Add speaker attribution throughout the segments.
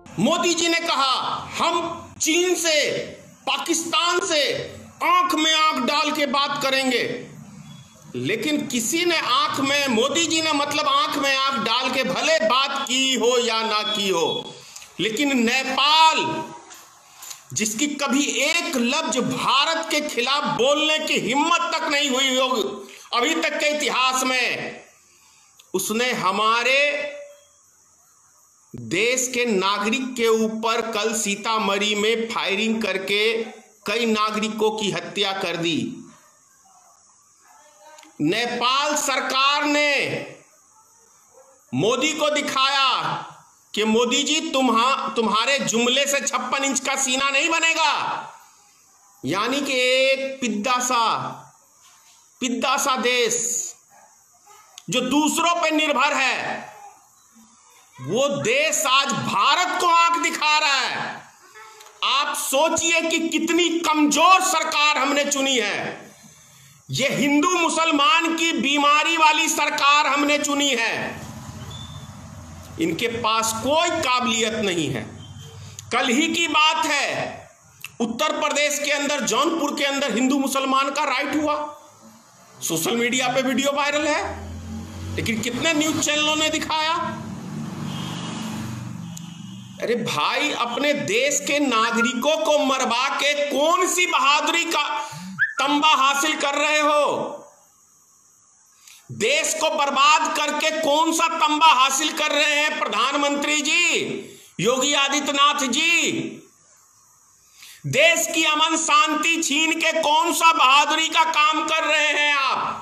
Speaker 1: मोदी जी ने कहा हम चीन से, पाकिस्तान से आंख में आंख डाल के बात करेंगे, लेकिन किसी ने आंख में, मोदी जी ने मतलब आंख में आंख डाल के भले बात की हो या ना की हो, लेकिन नेपाल जिसकी कभी एक लफ्ज भारत के खिलाफ बोलने की हिम्मत तक नहीं हुई होगी अभी तक के इतिहास में, उसने हमारे देश के नागरिक के ऊपर कल सीतामढ़ी में फायरिंग करके कई नागरिकों की हत्या कर दी। नेपाल सरकार ने मोदी को दिखाया कि मोदी जी तुम्हारे जुमले से 56 इंच का सीना नहीं बनेगा। यानी कि एक पिद्दा सा देश जो दूसरों पर निर्भर है, वो देश आज भारत को आंख दिखा रहा है। आप सोचिए कि कितनी कमजोर सरकार हमने चुनी है। ये हिंदू मुसलमान की बीमारी वाली सरकार हमने चुनी है। इनके पास कोई काबिलियत नहीं है। कल ही की बात है, उत्तर प्रदेश के अंदर, जौनपुर के अंदर हिंदू मुसलमान का राइट हुआ। सोशल मीडिया पे वीडियो वायरल है, लेकिन कितने न्यूज चैनलों ने दिखाया। अरे भाई, अपने देश के नागरिकों को मरवा के कौन सी बहादुरी का तंबा हासिल कर रहे हो? देश को बर्बाद करके कौन सा तंबा हासिल कर रहे हैं प्रधानमंत्री जी, योगी आदित्यनाथ जी? देश की अमन शांति छीन के कौन सा बहादुरी का काम कर रहे हैं आप?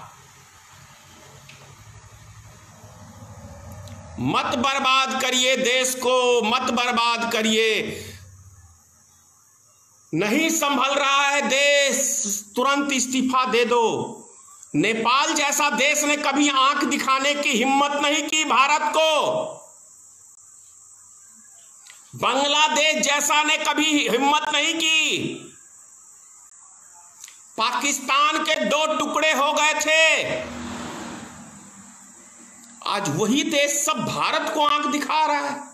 Speaker 1: मत बर्बाद करिए देश को, मत बर्बाद करिए। नहीं संभल रहा है देश, तुरंत इस्तीफा दे दो। नेपाल जैसा देश ने कभी आंख दिखाने की हिम्मत नहीं की भारत को। बांग्लादेश जैसा ने कभी हिम्मत नहीं की। पाकिस्तान के 2 टुकड़े हो गए थे, आज वही देश सब भारत को आंख दिखा रहा है।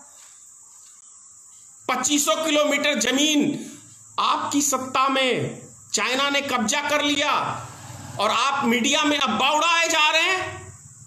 Speaker 1: 2500 किलोमीटर जमीन आपकी सत्ता में चाइना ने कब्जा कर लिया और आप मीडिया में अब्बा उड़ाए जा रहे हैं।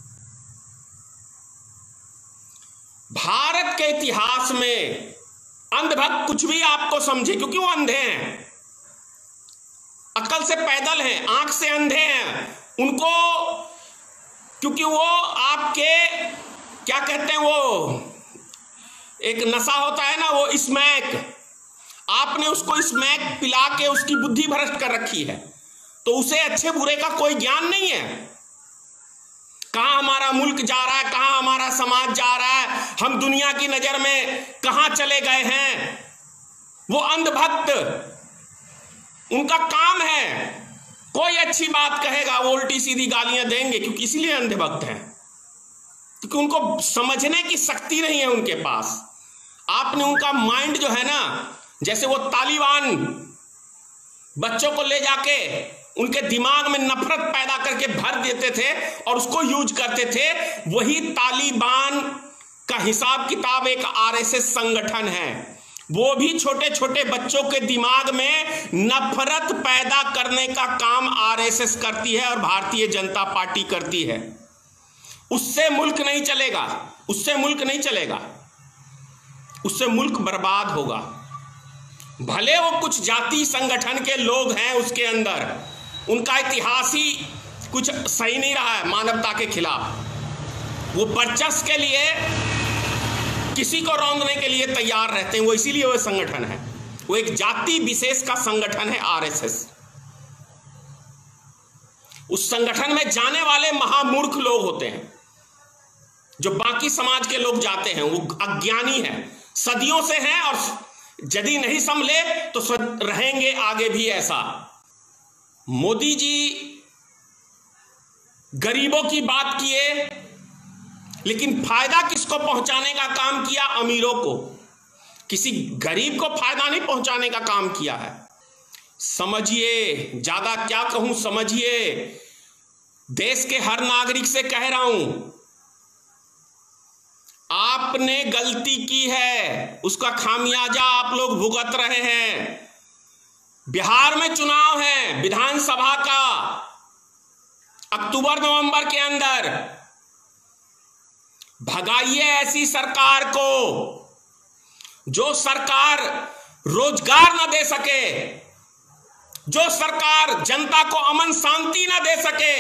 Speaker 1: भारत के इतिहास में अंधभक्त कुछ भी आपको समझे, क्योंकि वो अंधे हैं, अकल से पैदल हैं, आंख से अंधे हैं उनको, क्योंकि वो आपके क्या कहते हैं, वो एक नशा होता है ना, वो स्मैक, आपने उसको स्मैक पिला के उसकी बुद्धि भ्रष्ट कर रखी है, तो उसे अच्छे बुरे का कोई ज्ञान नहीं है। कहां हमारा मुल्क जा रहा है, कहां हमारा समाज जा रहा है, हम दुनिया की नजर में कहां चले गए हैं। वो अंधभक्त, उनका काम है, कोई अच्छी बात कहेगा वो उल्टी सीधी गालियां देंगे, क्योंकि इसलिए अंधभक्त हैं, क्योंकि उनको समझने की शक्ति नहीं है उनके पास। आपने उनका माइंड जो है ना, जैसे वो तालिबान बच्चों को ले जाके उनके दिमाग में नफरत पैदा करके भर देते थे और उसको यूज करते थे, वही तालिबान का हिसाब किताब एक आरएसएस संगठन है। वो भी छोटे छोटे बच्चों के दिमाग में नफरत पैदा करने का काम आरएसएस करती है और भारतीय जनता पार्टी करती है। उससे मुल्क नहीं चलेगा, उससे मुल्क नहीं चलेगा, उससे मुल्क बर्बाद होगा। भले वो कुछ जाति संगठन के लोग हैं उसके अंदर, उनका इतिहास ही कुछ सही नहीं रहा है मानवता के खिलाफ। वो वर्चस्व के लिए किसी को रौंदने के लिए तैयार रहते हैं, वो इसीलिए वो संगठन है, वो एक जाति विशेष का संगठन है आरएसएस। उस संगठन में जाने वाले महामूर्ख लोग होते हैं, जो बाकी समाज के लोग जाते हैं वो अज्ञानी हैं, सदियों से हैं, और यदि नहीं संभले तो रहेंगे आगे भी ऐसा। मोदी जी गरीबों की बात किए, लेकिन फायदा किसको पहुंचाने का काम किया? अमीरों को। किसी गरीब को फायदा नहीं पहुंचाने का काम किया है। समझिए, ज्यादा क्या कहूं, समझिए। देश के हर नागरिक से कह रहा हूं, आपने गलती की है, उसका खामियाजा आप लोग भुगत रहे हैं। बिहार में चुनाव है विधानसभा का अक्टूबर नवंबर के अंदर। भगाइए ऐसी सरकार को जो सरकार रोजगार न दे सके, जो सरकार जनता को अमन शांति न दे सके,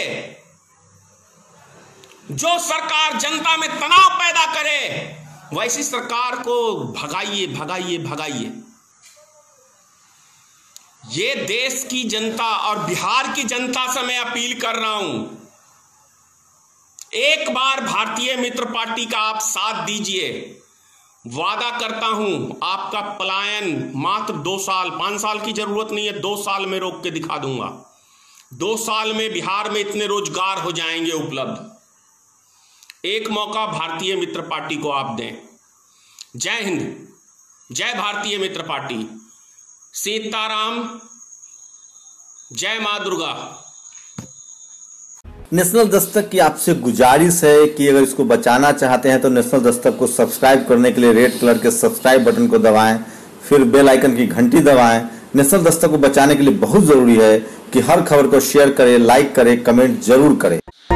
Speaker 1: जो सरकार जनता में तनाव पैदा करे, वैसी सरकार को भगाइए भगाइए भगाइए। ये देश की जनता और बिहार की जनता से मैं अपील कर रहा हूं, एक बार भारतीय मित्र पार्टी का आप साथ दीजिए। वादा करता हूं आपका पलायन मात्र 2 साल, 5 साल की जरूरत नहीं है, 2 साल में रोक के दिखा दूंगा। 2 साल में बिहार में इतने रोजगार हो जाएंगे उपलब्ध। एक मौका भारतीय मित्र पार्टी को आप दें। जय हिंद, जय भारतीय मित्र पार्टी, सीताराम, जय मां दुर्गा।
Speaker 2: नेशनल दस्तक की आपसे गुजारिश है कि अगर इसको बचाना चाहते हैं तो नेशनल दस्तक को सब्सक्राइब करने के लिए रेड कलर के सब्सक्राइब बटन को दबाएं, फिर बेल आइकन की घंटी दबाएं। नेशनल दस्तक को बचाने के लिए बहुत जरूरी है कि हर खबर को शेयर करें, लाइक करें, कमेंट जरूर करें।